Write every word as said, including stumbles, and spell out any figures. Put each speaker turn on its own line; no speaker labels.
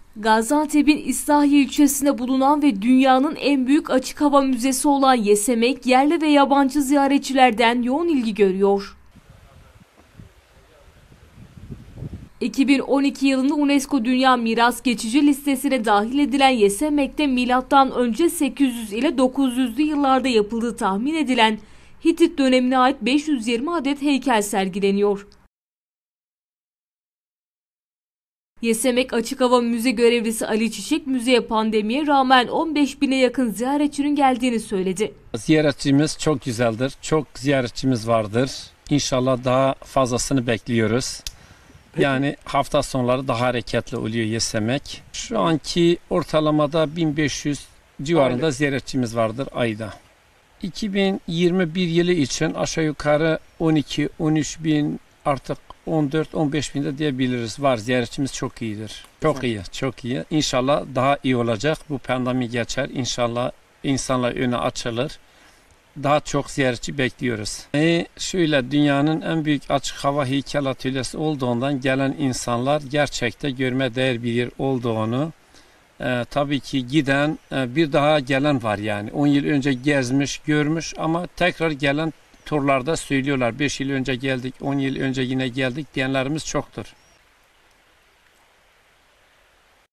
Gaziantep'in İslahiye ilçesinde bulunan ve dünyanın en büyük açık hava müzesi olan Yesemek, yerli ve yabancı ziyaretçilerden yoğun ilgi görüyor. iki bin on iki yılında UNESCO Dünya Miras Geçici listesine dahil edilen Yesemek'te milattan önce sekiz yüz ile dokuz yüzlü yıllarda yapıldığı tahmin edilen Hitit dönemine ait beş yüz yirmi adet heykel sergileniyor. Yesemek Açık Hava Müze görevlisi Ali Çiçek, müzeye pandemiye rağmen on beş bine yakın ziyaretçinin geldiğini söyledi.
Ziyaretçimiz çok güzeldir. Çok ziyaretçimiz vardır. İnşallah daha fazlasını bekliyoruz. Peki. Yani hafta sonları daha hareketli oluyor Yesemek. Şu anki ortalamada bin beş yüz civarında Aynen. ziyaretçimiz vardır ayda. iki bin yirmi bir yılı için aşağı yukarı on iki on üç bin, artık on dört on beş binde diyebiliriz. Var, ziyaretçimiz çok iyidir. Çok iyi, çok iyi. İnşallah daha iyi olacak. Bu pandemi geçer. İnşallah insanlar önü açılır. Daha çok ziyaretçi bekliyoruz. E şöyle, dünyanın en büyük açık hava heykel atölyesi olduğundan gelen insanlar gerçekten görme değer bir yer olduğunu, e, tabii ki giden e, bir daha gelen var yani. on yıl önce gezmiş, görmüş ama tekrar gelen turlarda söylüyorlar. beş yıl önce geldik, on yıl önce yine geldik diyenlerimiz çoktur.